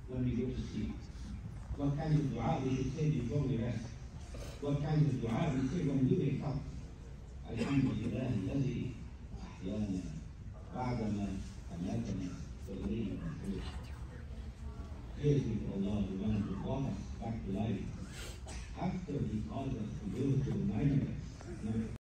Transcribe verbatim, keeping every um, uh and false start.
when we go to sleep? What kind of dua we should say before we rest? What kind of dua we say when we wake up? Alhamdulillah الذي أحيانا بعدما أماتنا وإليه النشور. Praise be to Allah, the one